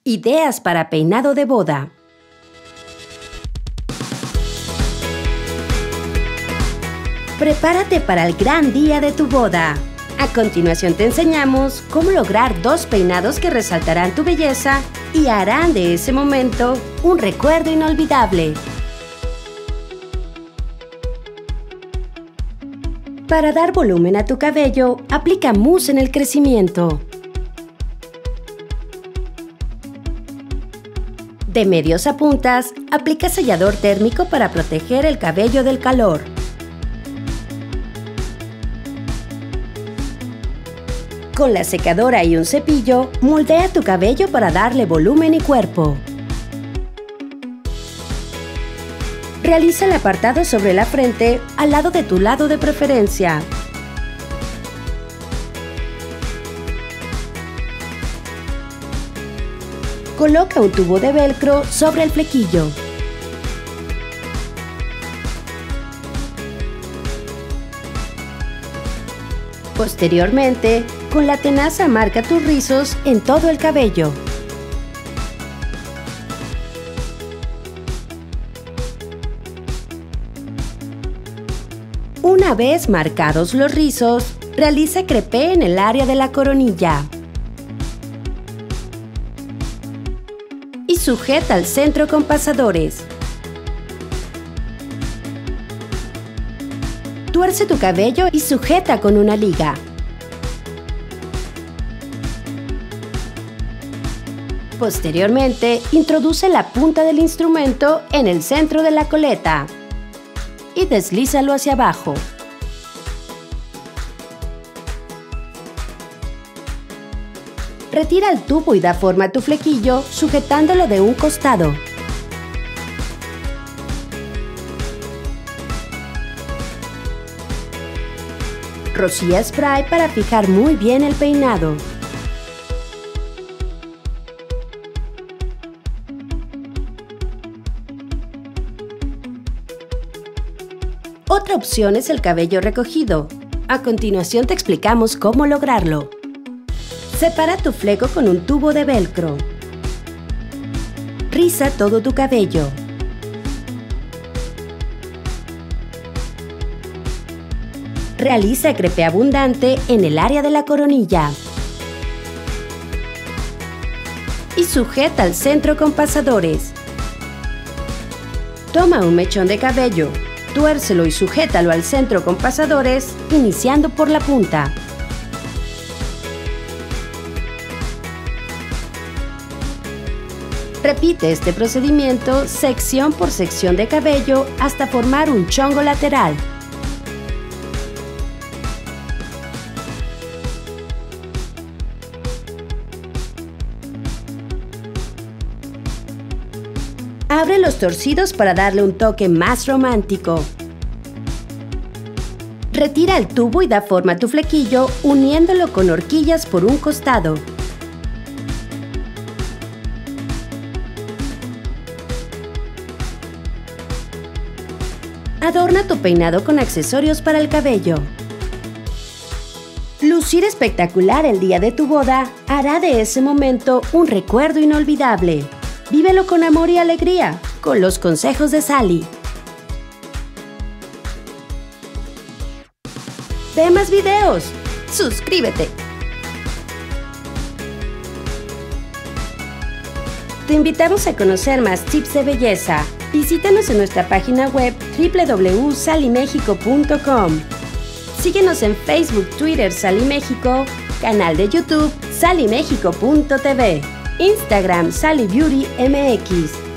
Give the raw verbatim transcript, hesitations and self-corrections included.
Ideas para peinado de boda. Prepárate para el gran día de tu boda. A continuación te enseñamos cómo lograr dos peinados que resaltarán tu belleza y harán de ese momento un recuerdo inolvidable. Para dar volumen a tu cabello, aplica mousse en el crecimiento. De medios a puntas, aplica sellador térmico para proteger el cabello del calor. Con la secadora y un cepillo, moldea tu cabello para darle volumen y cuerpo. Realiza el apartado sobre la frente al lado de tu lado de preferencia. Coloca un tubo de velcro sobre el flequillo. Posteriormente, con la tenaza marca tus rizos en todo el cabello. Una vez marcados los rizos, realiza crepé en el área de la coronilla. Y sujeta al centro con pasadores. Tuerce tu cabello y sujeta con una liga. Posteriormente, introduce la punta del instrumento en el centro de la coleta y deslízalo hacia abajo. Retira el tubo y da forma a tu flequillo sujetándolo de un costado. Rocía spray para fijar muy bien el peinado. Otra opción es el cabello recogido. A continuación te explicamos cómo lograrlo. Separa tu fleco con un tubo de velcro. Riza todo tu cabello. Realiza crepé abundante en el área de la coronilla. Y sujeta al centro con pasadores. Toma un mechón de cabello, tuércelo y sujétalo al centro con pasadores, iniciando por la punta. Repite este procedimiento sección por sección de cabello hasta formar un chongo lateral. Abre los torcidos para darle un toque más romántico. Retira el tubo y da forma a tu flequillo uniéndolo con horquillas por un costado. Adorna tu peinado con accesorios para el cabello. Lucir espectacular el día de tu boda hará de ese momento un recuerdo inolvidable. Vívelo con amor y alegría, con los consejos de Sally. ¡Ve más videos! ¡Suscríbete! Te invitamos a conocer más tips de belleza. Visítanos en nuestra página web w w w punto sally mexico punto com. Síguenos en Facebook, Twitter, Sally México, canal de YouTube, sally mexico punto t v, Instagram, Sally Beauty M X.